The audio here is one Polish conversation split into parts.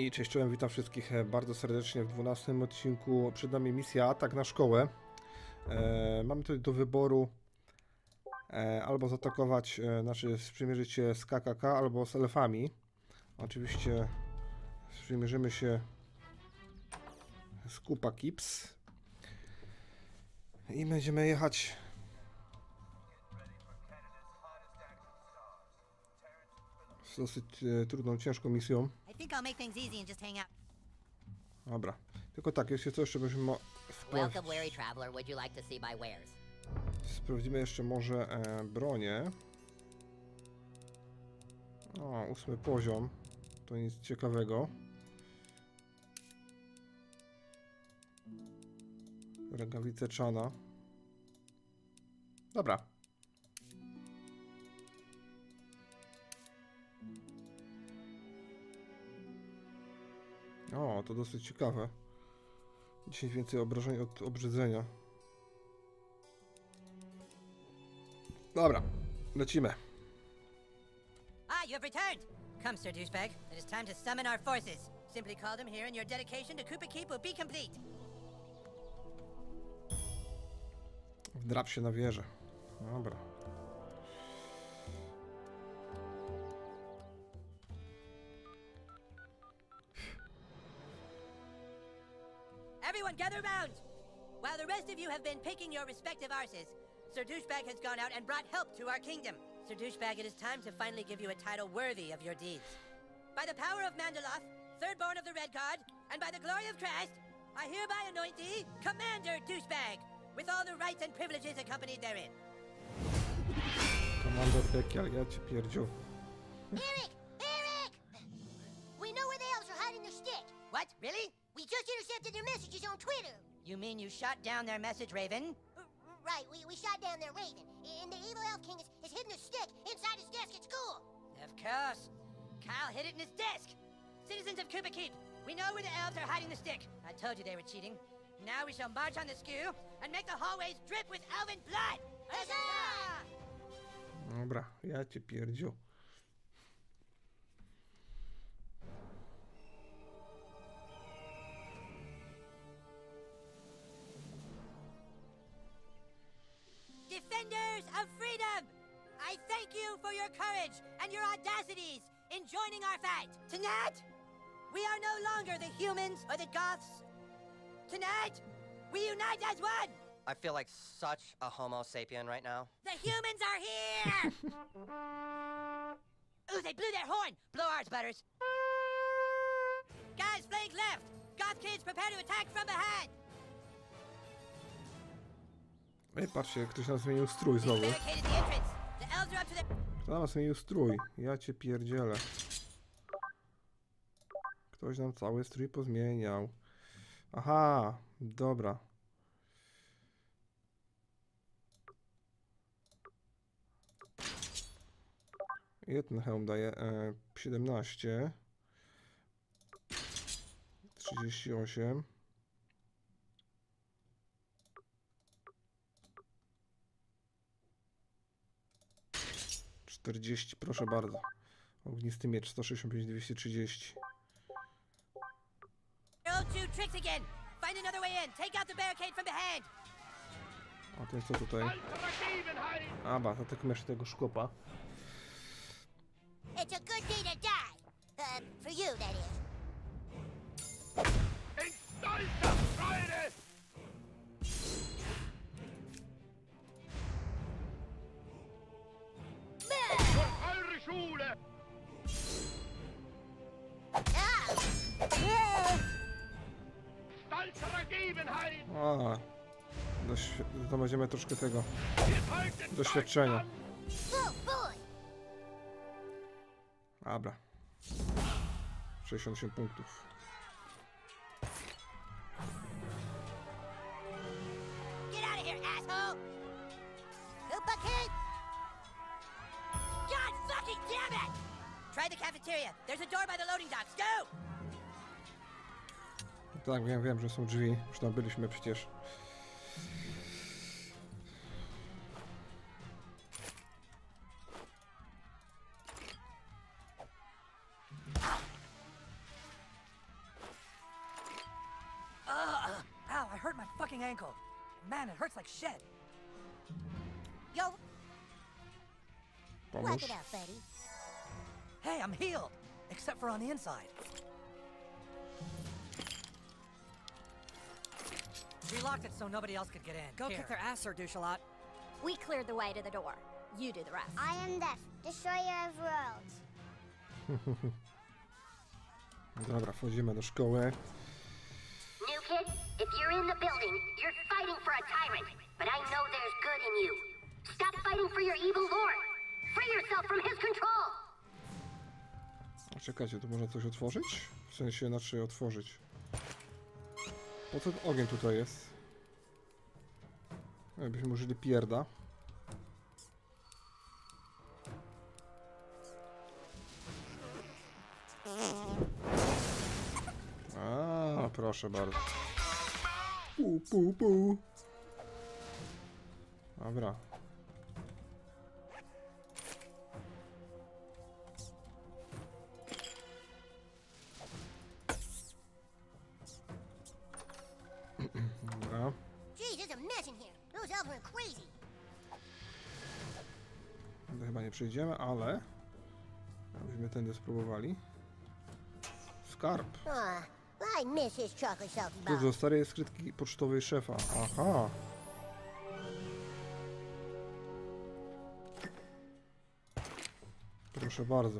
I cześć, czołem, witam wszystkich bardzo serdecznie w 12 odcinku. Przed nami misja Atak na szkołę. Mamy tutaj do wyboru albo zaatakować, sprzymierzyć się z KKK, albo z elfami. Oczywiście sprzymierzymy się z Kupa Kips i będziemy jechać z dosyć trudną, ciężką misją. Dobra, tylko tak, jeśli coś jeszcze będziemy sprawdzimy jeszcze może bronię. O, 8 poziom, to nic ciekawego. Rękawice Chana. Dobra. O, to dosyć ciekawe. 10 więcej obrażeń od obrzydzenia. Dobra, lecimy. You have returned! Come, Sir Douchebag. It is time to summon our forces. Simply call them here and your dedication to Koopa Keep will be complete. Wdrap się na wieżę. Dobra. Everyone gather round! While the rest of you have been picking your respective arses, Sir Douchebag has gone out and brought help to our kingdom. Sir Douchebag, it is time to finally give you a title worthy of your deeds. By the power of Mandaloth, third born of the Red Card, and by the glory of Krast, I hereby anoint thee Commander Douchebag, with all the rights and privileges accompanied therein. Komandor Pekial, ja cię pierdziu. Eric! Eric! We know where the elves are hiding their stick. What? Really? We just intercepted their messages on Twitter. You mean you shot down their message, Raven? Right, we shot down their Raven, and the evil elf king has hidden the stick inside his desk at school. Of course. Kyle hid it in his desk. Citizens of Koopa Keep, we know where the elves are hiding the stick. I told you they were cheating. Now we shall march on the skew and make the hallways drip with elven blood. Huzzah! Dobra, ja cię pierdziu. Defenders of freedom! I thank you for your courage and your audacities in joining our fight. Tonight, we are no longer the humans or the goths. Tonight, we unite as one! I feel like such a homo sapien right now. The humans are here! Ooh, they blew their horn! Blow ours, Butters. Guys, flank left! Goth kids, prepare to attack from behind! Ej, patrzcie, ktoś nam zmienił strój znowu. Kto nam zmienił strój? Ja cię pierdzielę. Ktoś nam cały strój pozmieniał. Aha, dobra. Jeden hełm daje 17. 38. Proszę bardzo. Ognisty miecz 165, 230. A ten co tutaj? Aba, zaatakujemy jeszcze tego szkopa. It's a good day to die. For you, that is. A, to będziemy troszkę tego doświadczenia. Dobra. 68 punktów. Get out of here, asshole! Koopa Keep! God fucking damn it! Try the cafeteria. There's a door by the loading docks. Go! Tak, wiem, że są drzwi. Już tam byliśmy przecież. fucking ankle. Man, it hurts like shit. Yo, wipe Pomóż. it out, buddy. Hey, I'm healed. Except for on the inside. We locked it so nobody else could get in. Go kick their ass, Sir Douche-a-lot. We cleared the way to the door. You do the rest. I am Death, destroyer of worlds. Dobra, wchodzimy do szkoły. New kid, if you're in the building, you're fighting for a tyrant. But I know there's good in you. Stop fighting for your evil lord. Free yourself from his control. A czekajcie, tu można coś otworzyć? W sensie, znaczy otworzyć. Po co ten ogień tutaj jest? Jakbyśmy użyli pierda. A, proszę bardzo. Pu, pu, pu. Dobra. Dobra. Jeez, there's a mess in here. Those elves went crazy. To chyba nie przejdziemy, ale byśmy tędy spróbowali. Skarb. I miss his chocolate salty Klucz bomb. do starej skrytki pocztowej szefa. Aha. Proszę bardzo.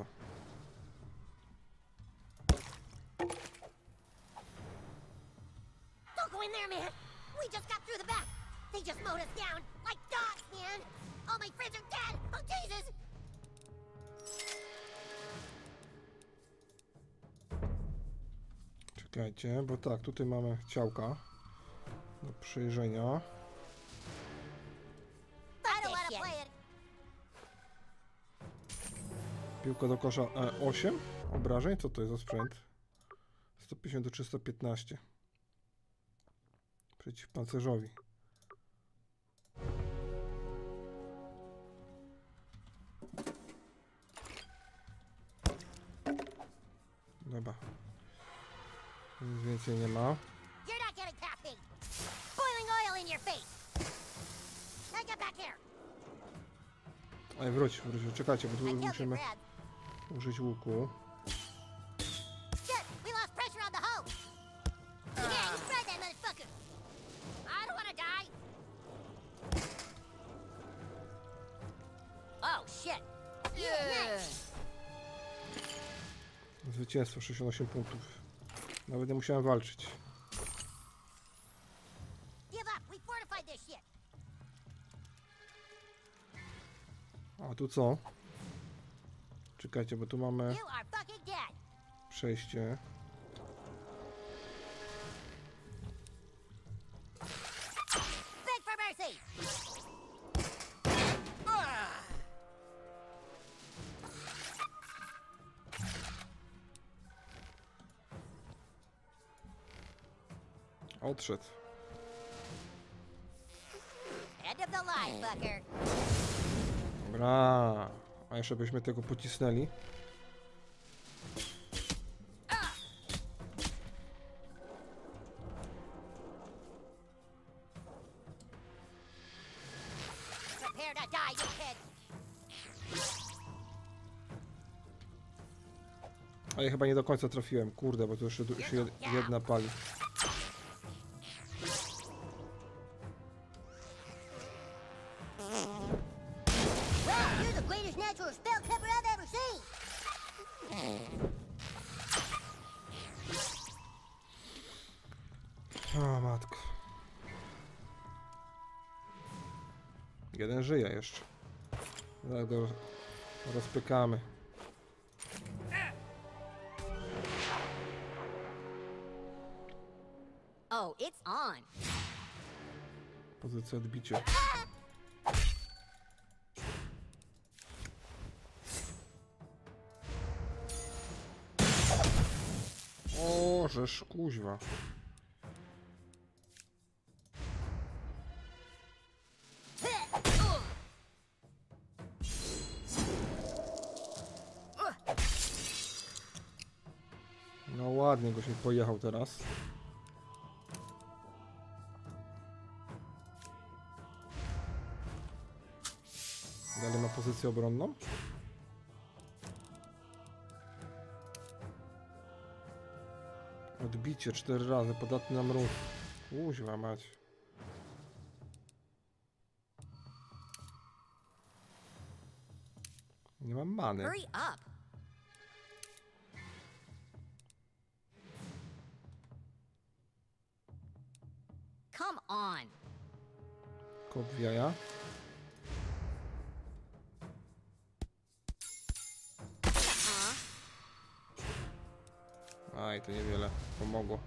Don't go in there, man. We just got through the back. They just mowed us down like dogs, man. All my friends are dead. Oh, Jesus. Czekajcie, bo tak, tutaj mamy ciałka do przejrzenia. I don't wanna play it. Piłka do kosza 8 obrażeń. Co to jest za sprzęt? 150 do 315. Przeciw pancerzowi. Dobra. Nic więcej nie ma. You're not getting past me. Boiling oil in your face. Now get back here. Ej, wróć. Czekajcie, bo I tu killed your musimy Brad. użyć łuku. Shit, we lost pressure on the hose. Yeah, you tried that motherfucker. I don't wanna die. Oh, shit. Yeah, nice. Zwycięstwo 68 punktów. Nawet nie musiałem walczyć. Give up. We fortified this shit. A tu co? Czekajcie, bo tu mamy You are fucking dead. przejście. Beg for mercy. Odszedł. End of the line, fucker. Dobra. A jeszcze byśmy tego pocisnęli. Prepare to die, you kid. A ja chyba nie do końca trafiłem. Kurde, bo tu jeszcze się jedna pali. Wow, you're the greatest natural spell cover I've ever seen. O matko. Jeden żyje jeszcze. Tak go rozpykamy. Oh, it's on. Pozycja odbicia. O, żeż kuźwa. No ładnie goś mi pojechał teraz. Dalej ma pozycję obronną. Odbicie 4 razy, podatny na mróz. Uźwa mać. Nie mam many. Hurry up. Come on. Kop w jaja. Aj, to niewiele pomogło.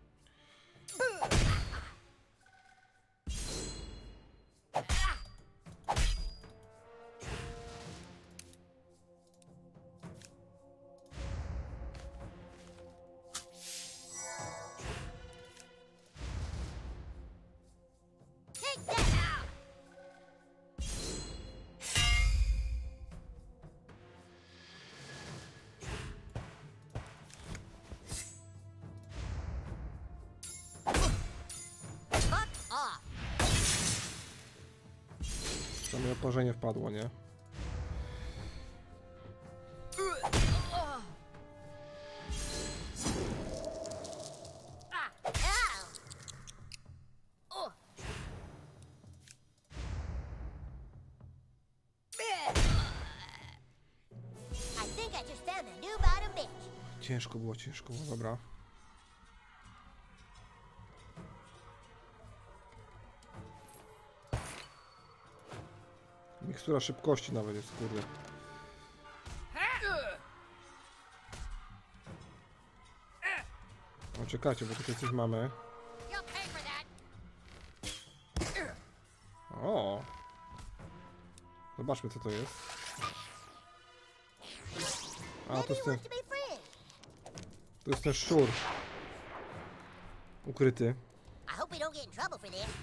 Take that out. Fuck off. Przynajmniej oparzenie wpadło, nie? Ow. Oh. I think I just found the new bottom bitch. Ciężko było, dobra. Mikstura szybkości nawet jest, kurde. O, czekajcie, bo tutaj coś mamy. You'll pay for that. O! Zobaczmy, co to jest. A, to jest ten, To be friends. to jest ten szczur. Ukryty. I hope we don't get in trouble for this.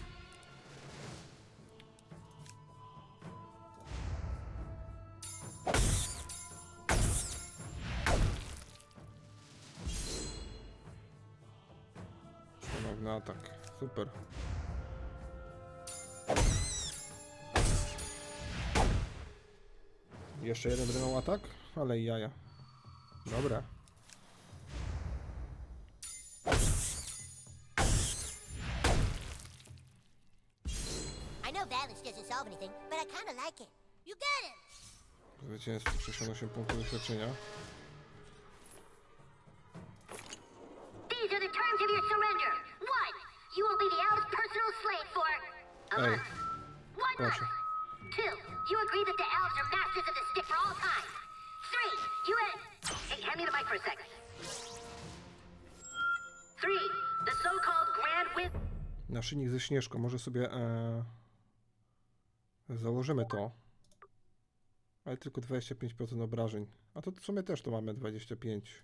Ponowny atak. Super. Jeszcze jeden drynął atak, ale i jaja. Dobra. I know violence doesn't solve anything, but I kind of like it. You got it. Zwycięstwo, 68 punktów doświadczenia. These are the terms of your surrender. 1. You will be the owl's personal slave for a Ej, month. 1 month. proszę. 2. You agree that the owls are masters of the stick for all time. 3. You Hey, hand me the mic for a second. 3. The so-called Grand Wiz... Naszyjnik ze Śnieżką. Może sobie założymy to. Ale tylko 25% obrażeń. A to w sumie też to mamy 25.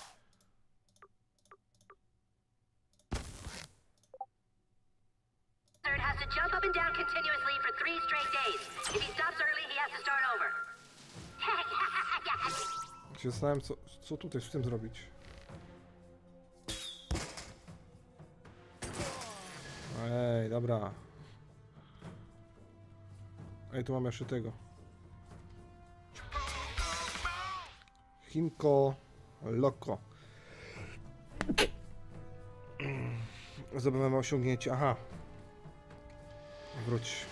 has to jump up and down continuously for 3 straight days. If he stops early, he has to start over. Się zastanawiam, co tutaj z tym zrobić. Ej, dobra. Ej, tu mamy jeszcze tego. Chinko Loco. Zdobywamy osiągnięcie. Aha. Wróć.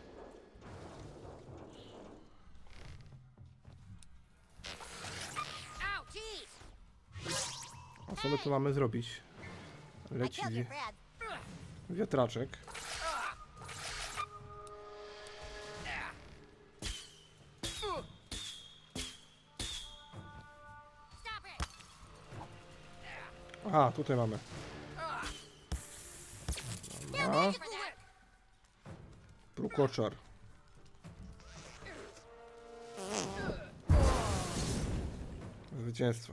A co my tu mamy zrobić? Leci wiatraczek. Aha, tutaj mamy. Dobra. Prókoczar. Zwycięstwo.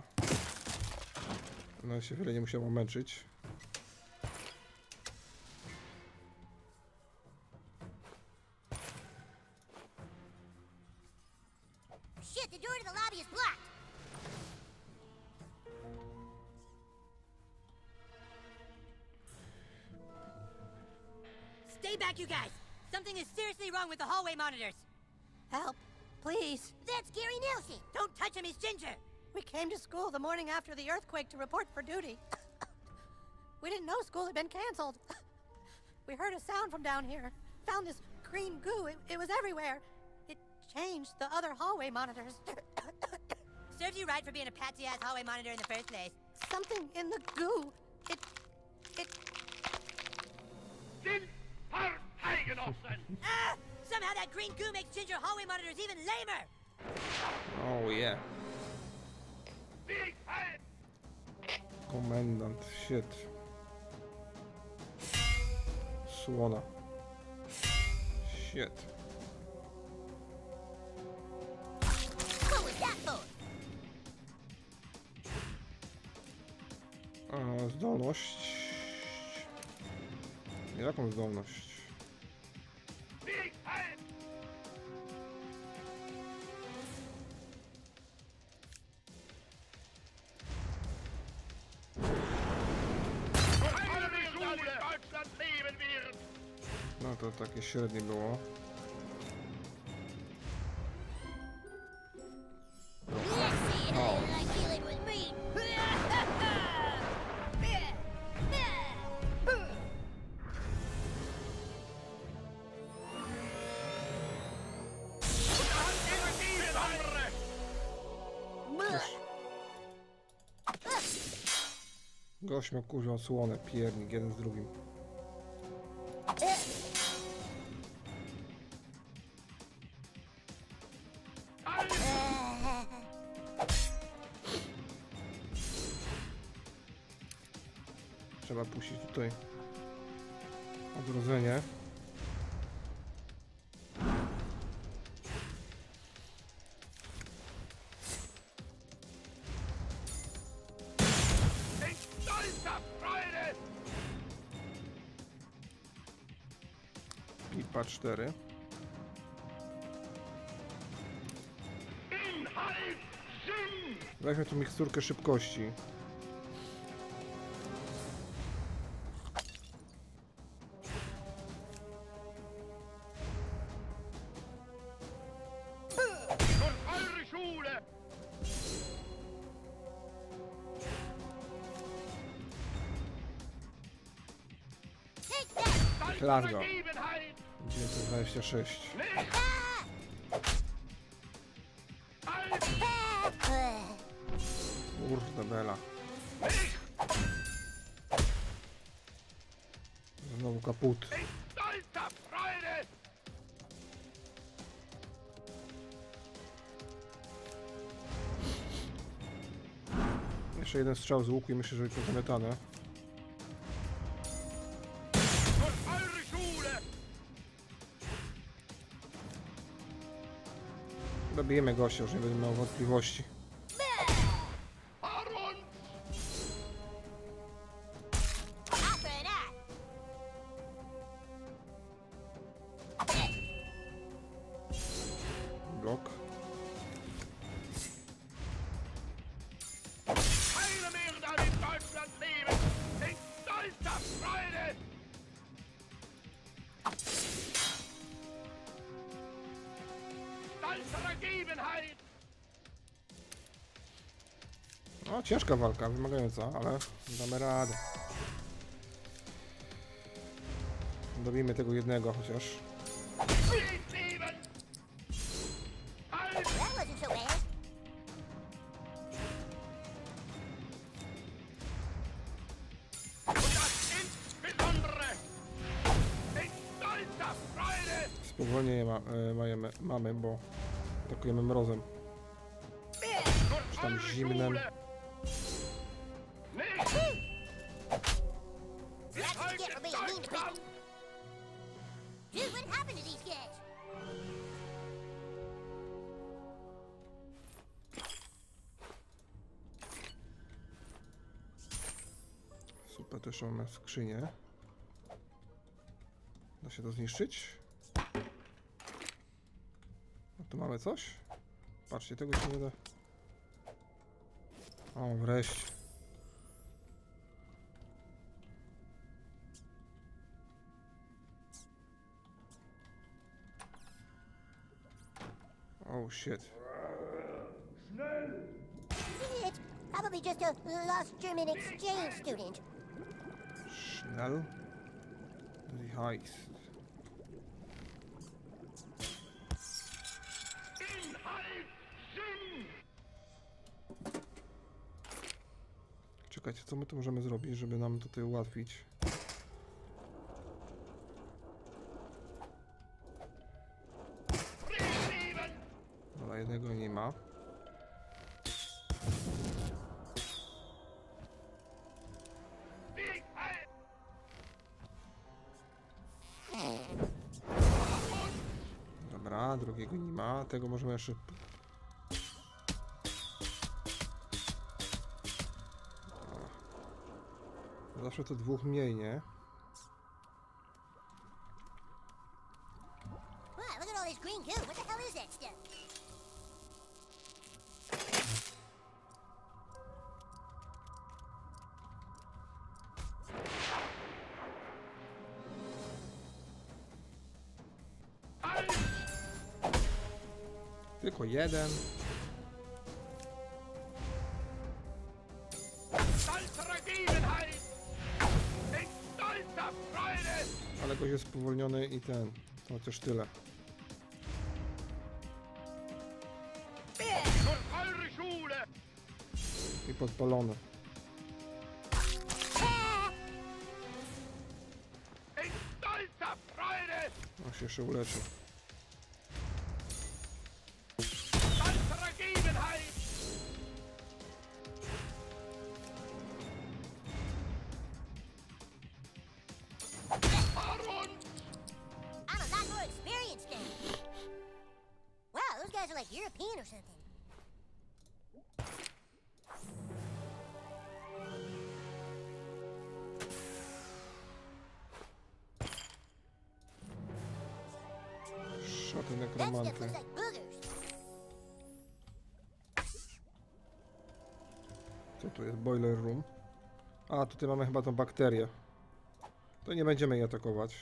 No się wiele nie musiało męczyć. Shit, the door to the lobby is blocked. Stay back, you guys! Something is seriously wrong with the hallway monitors! Help, please. That's Gary Nelson. Don't touch him, he's Ginger. We came to school the morning after the earthquake to report for duty. We didn't know school had been canceled. We heard a sound from down here. Found this green goo. It was everywhere. It changed the other hallway monitors. Serves you right for being a patsy-ass hallway monitor in the first place. Something in the goo. It... Ah! Somehow that green goo makes Ginger hallway monitors even lamer. Oh yeah. Komendant, shit. Słona. Shit. What was that for? Zdolność. Jaką zdolność? No to takie średnie było. Gość miał kurwa słonę, piernik, jeden z drugim. Trzeba puścić tutaj odrodzenie. Pipa 4. Weźmy tu miksturkę szybkości. Largo. 926. Kurde bela. Znowu kaput. Jeszcze jeden strzał z łuku i myślę, że będzie zamiatane. Dobijemy gościa, że nie będę miał wątpliwości. Blok. No, ciężka walka, wymagająca, ale damy radę. Dobijmy tego jednego chociaż. Spowolnienie mamy, bo atakujemy mrozem. Czy tam zimnem. Super, też mamy skrzynię. Da się to zniszczyć? No tu mamy coś? Patrzcie, tego się nie da. O, wreszcie. Oh shit. It's probably just a lost German exchange student. Schnell. Die Heist. Czekajcie, co my tu możemy zrobić, żeby nam tutaj ułatwić? Dobra, jednego nie ma. Dobra, drugiego nie ma. Tego możemy jeszcze... Zawsze to dwóch mniej, nie? Wow, look at all this green goo. What the hell is that stuff? Tylko jeden. Ale gość jest spowolniony i ten. Chociaż tyle. I podpalony. On się jeszcze uleczy. I'm a lot more experienced than you. Wow, those guys are like European or something. Szaty That stuff nekromanty. looks like boogers. Co tu jest? Boiler room. A, tutaj mamy chyba tą bakterię. To nie będziemy jej atakować.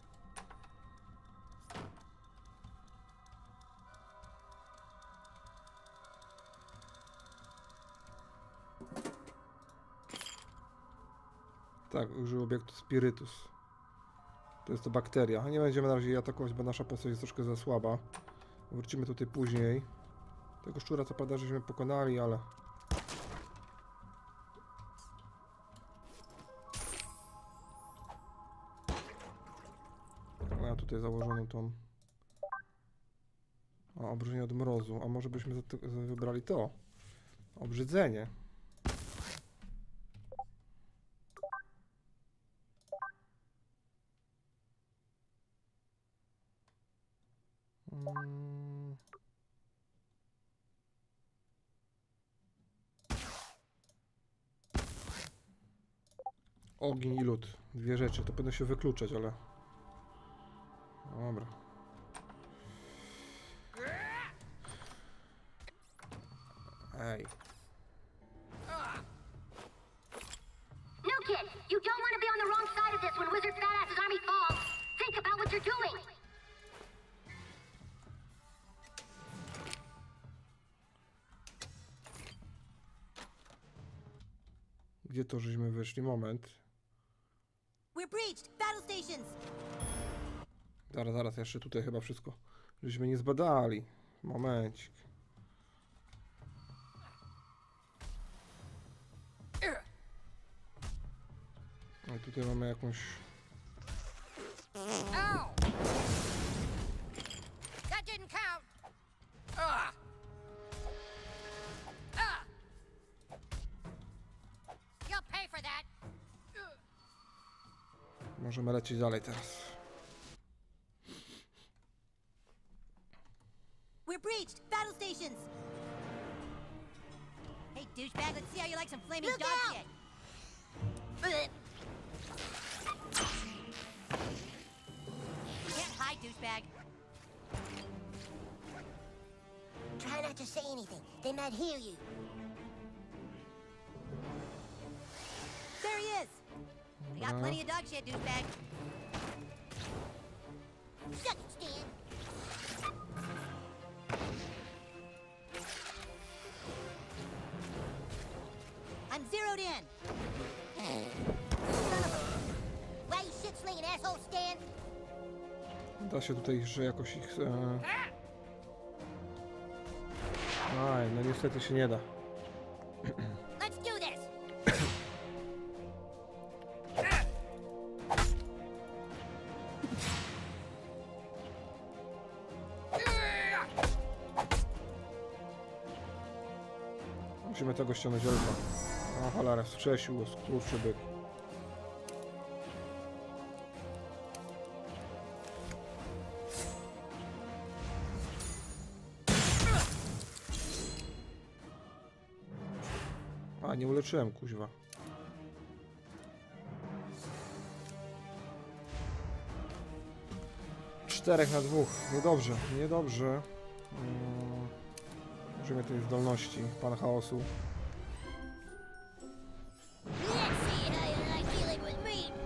Tak, użył obiektu Spiritus. To jest to bakteria. Nie będziemy na razie jej atakować, bo nasza postać jest troszkę za słaba. Wrócimy tutaj później. Tego szczura co prawda żeśmy pokonali, ale... Ja tutaj założoną tą... O, obrzydzenie od mrozu. A może byśmy wybrali to? Obrzydzenie. Ogień i lód. Dwie rzeczy. To powinno się wykluczać, ale... Dobra. Ej. New kid, you don't want to be on the wrong side of this when Wizard Fatass's army falls. Think about what you're doing. Gdzie to żeśmy wyszli? Moment. We're breached! Battle stations! Zaraz, jeszcze tutaj chyba wszystko żeśmy nie zbadali. Momencik. No i tutaj mamy jakąś... Ow! That didn't count! You'll pay for that! Możemy lecieć dalej teraz. We're breached! Battle stations! Hey, douchebag, let's see how you like some flaming Look dog out! shit! You can't hide, douchebag. Try not to say anything. They might hear you. There he is! We got plenty of dog shit, douchebag. Suck it, Stan. zeroed in. Why you shit-slinging asshole stand? Da się tutaj jeszcze jakoś ich... Aj, no niestety się nie da. Let's do this. Musimy tego ściągnąć elfa. O cholera, wskrzesił go, skurczy byk. A, nie uleczyłem, kuźwa. Czterech na dwóch. Niedobrze, niedobrze. Użyjmy tej zdolności, pan chaosu. Let's see how you like dealing with me.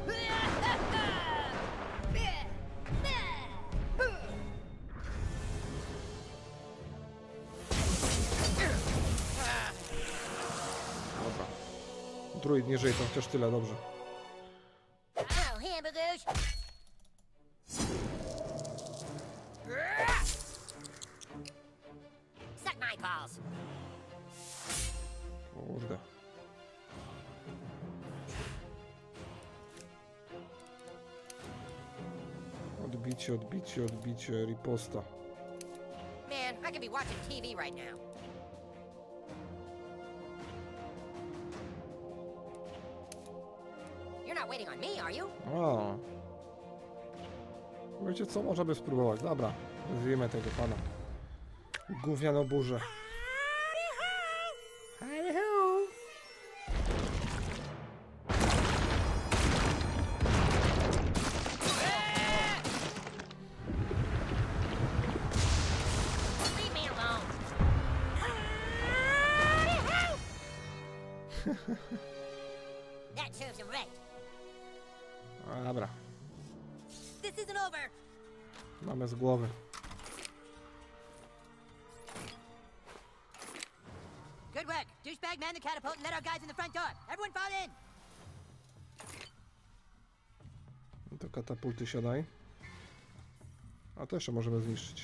Dobra. Druid nie żyje, to chociaż tyle, dobrze. Oh, hamburgers. Suck my balls. Kurde. Odbicie, odbicie, odbicie, riposta. Man, I could be watching TV right now. You're not waiting on me, are you? A. Wiecie co, możemy spróbować. Dobra, zjemy tego pana. Gównianą burzę. Leave me alone. That serves him right. Dobra, This isn't over. mamy z głowy. Good work. Douchebag, man the catapult and let our guys in the front door. Everyone fall in. Do katapulty siadaj. A to jeszcze możemy zniszczyć.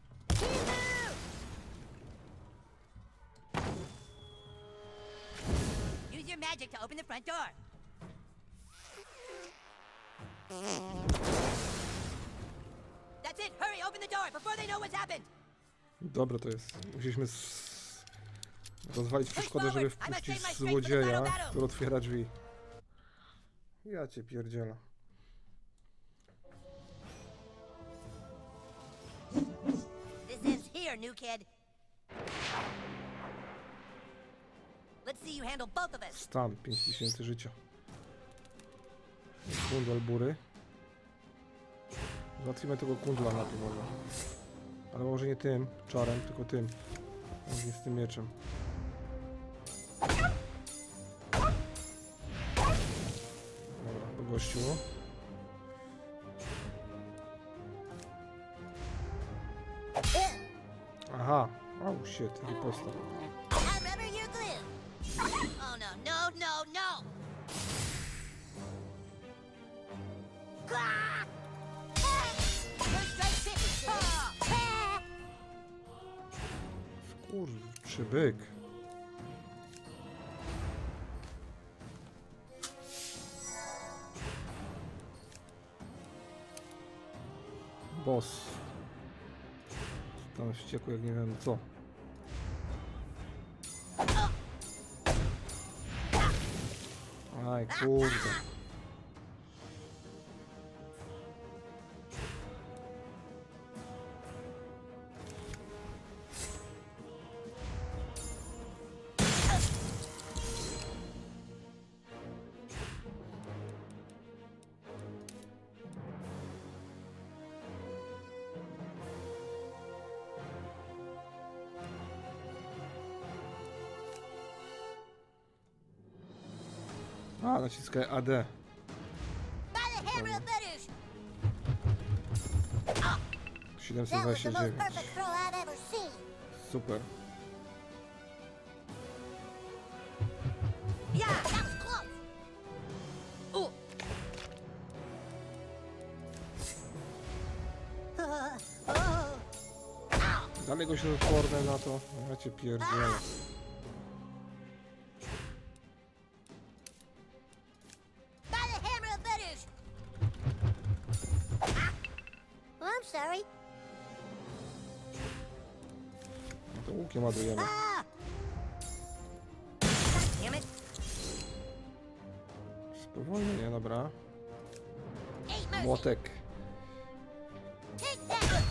Use your magic to open the front door. That's it. Hurry, open the door before they know what's happened. Dobra, to jest. Musieliśmy rozwalić przeszkodę, żeby wpuścić złodzieja, który otwiera drzwi. Ja cię pierdzielę. This ends here, new kid. Let's see you handle both of us. Stan, 5000 życia. Kundel bury. Załatwimy tego kundla na tym może. Ale może nie tym czarem, tylko tym. Może nie z tym mieczem. Dobra, po gościu. Aha, oh shit, riposta. I rubber your glue. Oh no, no, no, no! Ah! First strike 50. Ah! Kurczę, byk. Boss. Tam wściekły jak nie wiem co. Aj, kurde. A, naciskaj AD. By the hammer of Bedush. That was the most 729. perfect throw I've ever seen. Super. Yeah! Dalej go się odporne na to. Ja cię pierdzielę. By the hammer of Vedush! Oh, I'm sorry. No to łukiem ładujemy. Ah! Damn it. Spowolnienie, dobra. Ain't mercy. Młotek. Take that!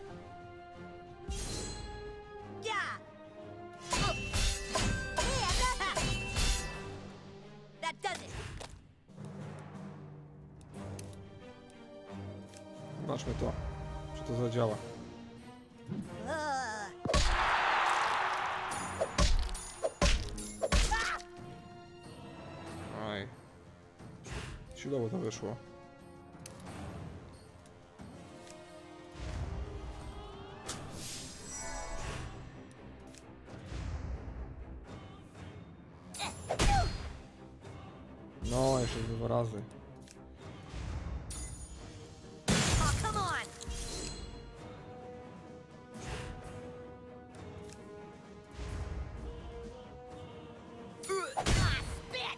Yeah. Hey, I got That does it. Zobaczmy to, czy to zadziała. Aj. Siłowo to wyszło. No, jeszcze 2 razy. Oh, come on. Ah, spit!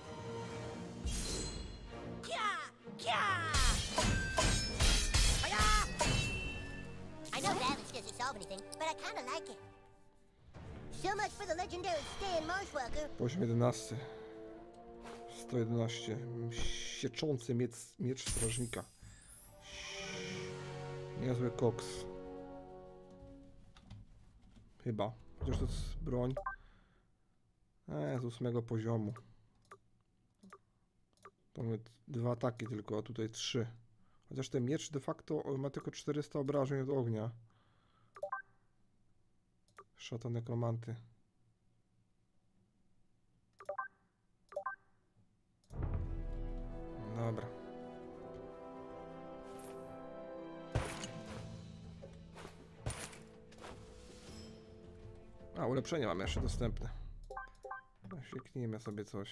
I know damage doesn't solve anything, but I kinda like it. So much for the legendary Stan Marshwalker. Poziom 11. 111. Sieczący miecz strażnika. Niezły koks. Chyba. Chociaż to jest broń. Z 8 poziomu. To mamy 2 ataki tylko, a tutaj 3. Chociaż ten miecz de facto ma tylko 400 obrażeń od ognia. Szata nekromanty. Dobra. A, ulepszenia mamy jeszcze dostępne. Sieknijmy sobie coś.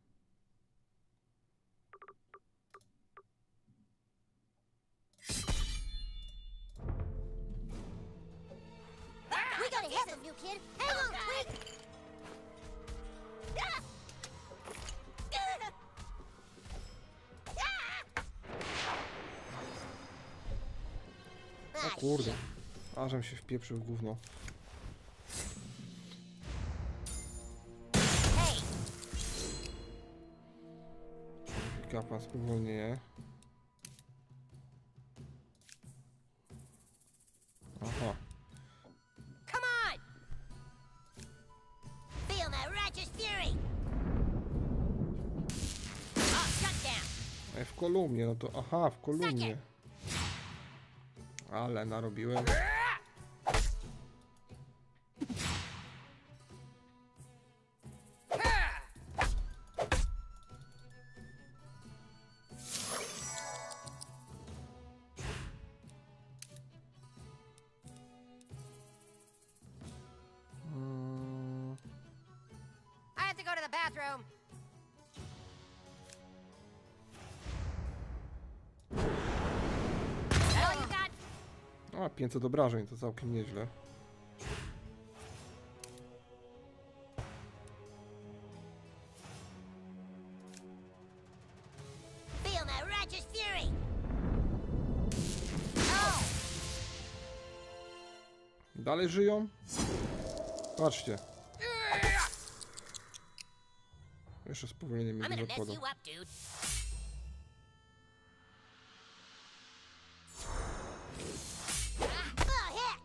We gotta help him, new kid. Hang on, quick! O kurde. Ażem się wpieprzył w gówno. Kapła spowolnieje. Aha. Come on. Feel my righteous fury! Oh, shut down. W kolumnie, no to aha, w kolumnie. Ale narobiłem. I have to go to the bathroom. That all you got? A, 500 obrażeń, to całkiem nieźle. Feel my righteous fury! Dalej żyją? Patrzcie. Jeszcze spowolnienie mi I'm gonna mess wypadło. you up, dude. Oh, heck!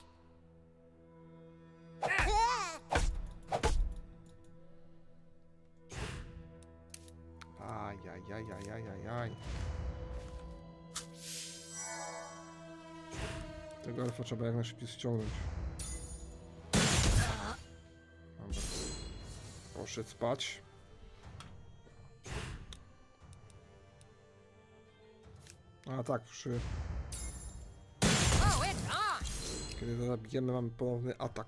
Ajajajajajajaj. Tego alfa trzeba jak najszybciej ściągnąć. Dobra. Poszedł spać. A tak, Oh, it's on. kiedy zabijemy, mamy ponowny atak.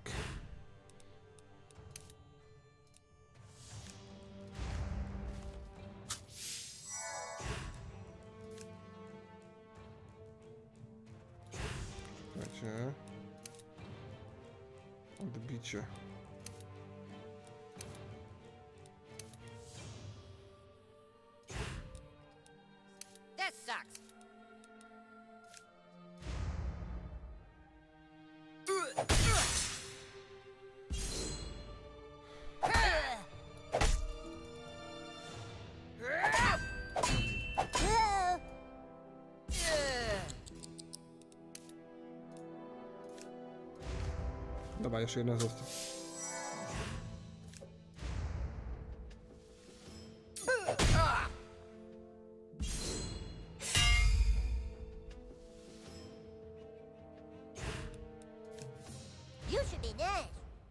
Słuchajcie. Odbicie. This sucks. Dobra, jeszcze jeden został. You should be nice.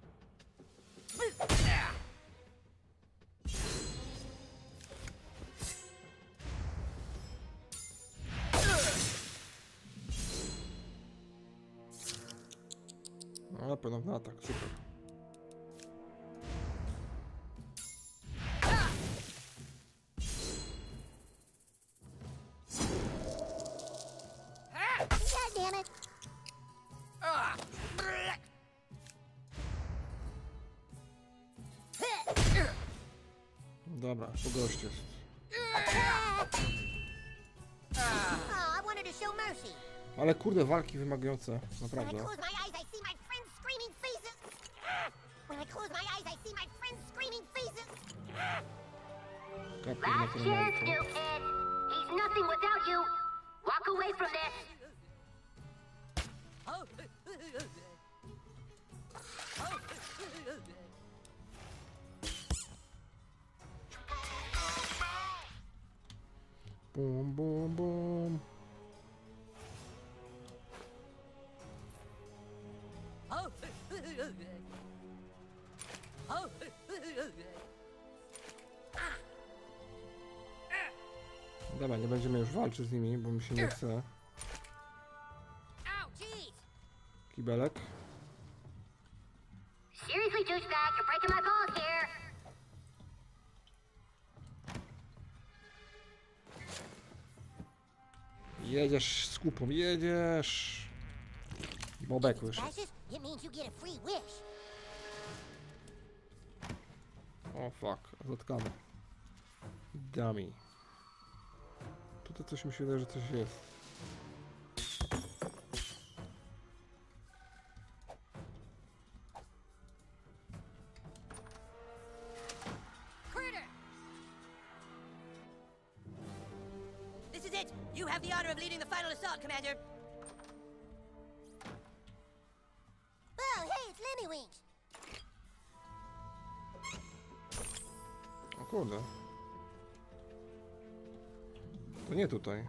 No, ponowny atak, super. God damn it. Dobra, po goście jest. Oh, I wanted to show mercy. Ale kurde, walki wymagające, When I naprawdę. close my eyes, I see my friends' screaming faces. When I close my eyes, I see my friends' screaming faces. Kapie na Last ten chance, walkę. new kid. He's nothing without you. Walk away from this. Bum, bum, bum. Dobra, nie będziemy już walczyć z nimi, bo mi się nie chce. Ow, jeez. Kibelek. Seriously, douchebag, you're breaking my balls here. Jedziesz z kupą, jedziesz! Bobek wyszedł. Ashes, it means you get a free wish. O fuck, zatkamy. Dummy. Tutaj coś mi się wydaje, że coś jest. Critter! This is it! You have the honor of leading the final assault, Commander! Oh, hey, it's Lemmy-Winks. O kurde. To nie tutaj.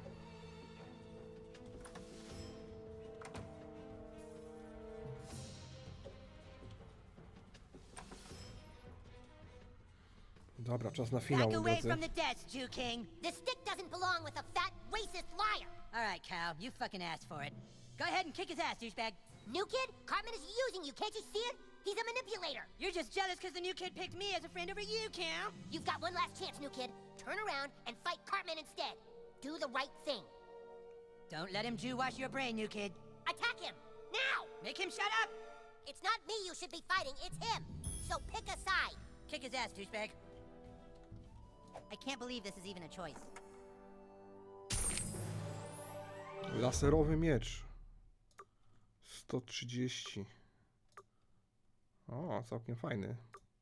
Dobra, czas na finał, Back away drodzy. from the desk, Jew King! This stick doesn't belong with a fat, racist liar. Alright, Cal, you fucking asked for it. Go ahead and kick his ass, douchebag. New kid, Cartman is using you. Can't you see it? He's a manipulator. You're just jealous because the new kid picked me as a friend over you, Cal. You've got one last chance, new kid. Turn around and fight Cartman instead. Do the right thing. Don't let him Jew wash your brain, new kid. Attack him! Now! Make him shut up! It's not me you should be fighting, it's him. So pick a side. Kick his ass, douchebag. I can't believe this is even a choice. Laserowy miecz. 130. O, całkiem fajny.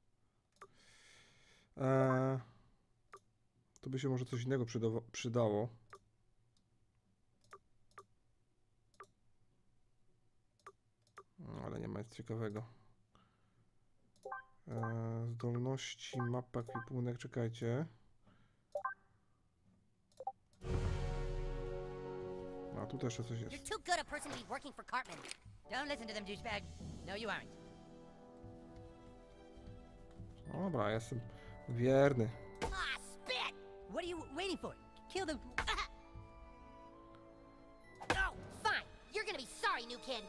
To by się może coś innego przydało. No, ale nie ma nic ciekawego. Zdolności, mapa, kwipunek, czekajcie. A tu też jeszcze coś You're jest. too good a person to be working for Cartman. Don't listen to them, douchebag. No, you aren't. Dobra, jestem wierny. Ah, spit! What are you waiting for? Kill them. Oh, fine. You're gonna be sorry, new kid.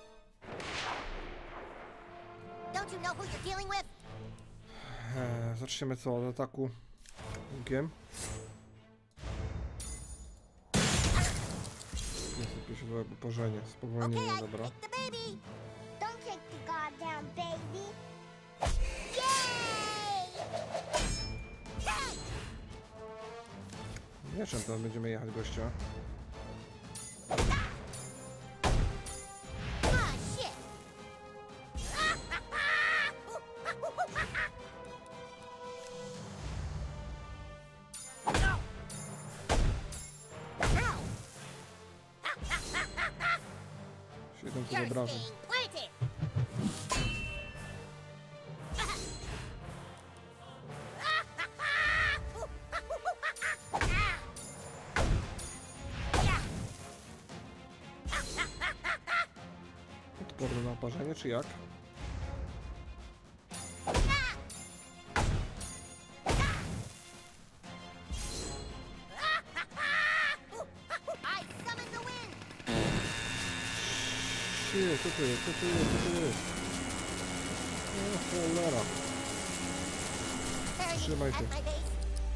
Don't you know who you're dealing with? Zaczniemy co? Od ataku łukiem. Jest jakieś wypożenie, Okay, spowolnienie, I dobra. kicked the baby. Don't kick the goddamn baby. Nie, czym to będziemy jechać, gościa. Ah, shit! Świetnie to You're obrażeń. staying planted! Odporny na oparzenie, czy jak? I summoned the wind! Ty, co to jest? Co to jest? Co to jest? O cholera. Trzymaj się. At my base.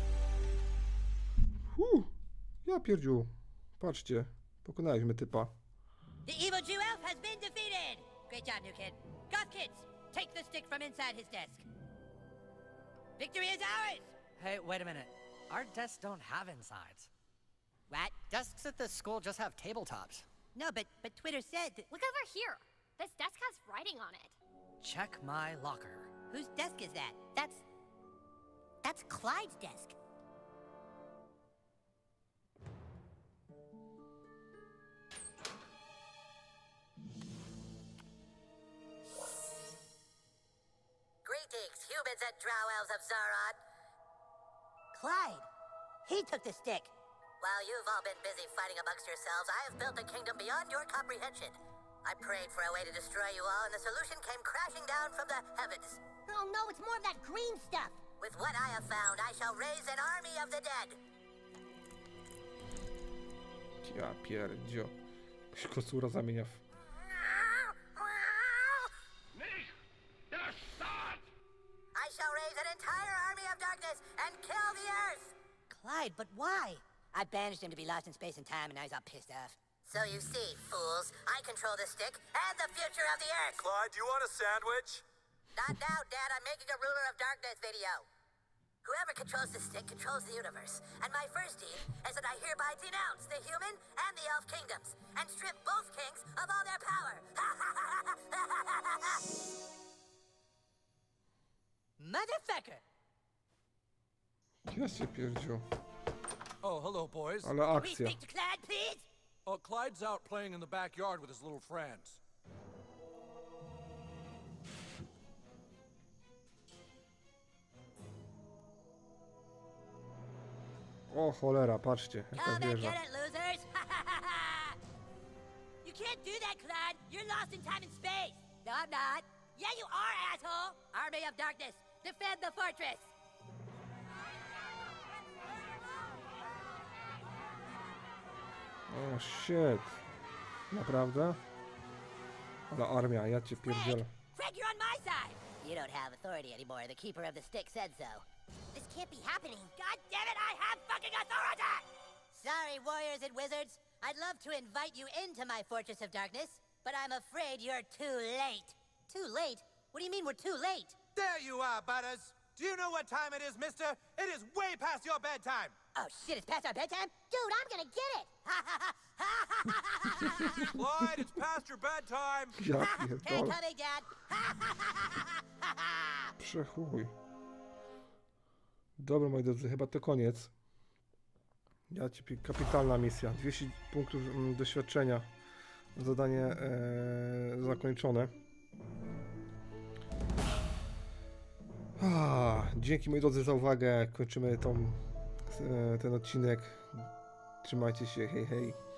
Ja pierdziu. Patrzcie. Pokonaliśmy typa. The evil Jew elf has been defeated! Great job, new kid. Goth kids, take the stick from inside his desk. Victory is ours! Hey, wait a minute. Our desks don't have insides. What? Desks at this school just have tabletops. No, but Twitter said that... Look over here. This desk has writing on it. Check my locker. Whose desk is that? That's Clyde's desk. Greetings, humans and drow elves of Zaron. Clyde! He took the stick! While you've all been busy fighting amongst yourselves, I have built a kingdom beyond your comprehension. I prayed for a way to destroy you all, and the solution came crashing down from the heavens. Oh no, it's more of that green stuff. With what I have found, I shall raise an army of the dead. Ja pierdzio. Się kosura zamienia w... I shall raise an entire army of darkness and kill the earth! Clyde, but why? I banished him to be lost in space and time, and now he's all pissed off. So you see, fools, I control the stick and the future of the earth! Clyde, do you want a sandwich? Not now, Dad. I'm making a Ruler of Darkness video. Whoever controls the stick controls the universe. And my first deed is that I hereby denounce the human and the elf kingdoms and strip both kings of all their power. Motherfucker! Ja się pierdziu. Oh, hello, boys. Ale Can we akcja. speak to Clyde, please? Oh, Clyde's out playing in the backyard with his little friends. O cholera, patrzcie, jaka Come and wieża. get it, losers! You can't do that, Clyde! You're lost in time and space! No, I'm not. Yeah, you are, asshole! Army of Darkness, defend the fortress! O shit. Naprawdę? Ale armia, ja cię pierdzielę. Fred, you're on my side! You don't have authority anymore. The keeper of the stick said so. This can't be happening. God damn it, I have fucking authority! Sorry, warriors and wizards. I'd love to invite you into my Fortress of Darkness, but I'm afraid you're too late. Too late? What do you mean we're too late? There you are, Butters. Do you know what time it is, mister? It is way past your bedtime. Oh shit, it's past our bedtime? Dude, I'm gonna get it. Clyde, it's past your bedtime. Ja Here pierdolę. coming, Dad! Przechuj. Dobra, moi drodzy, chyba to koniec. Ja cię kapitalna misja. 200 punktów doświadczenia. Zadanie zakończone. Dzięki, moi drodzy, za uwagę. Kończymy ten odcinek. Trzymajcie się, hej, hej.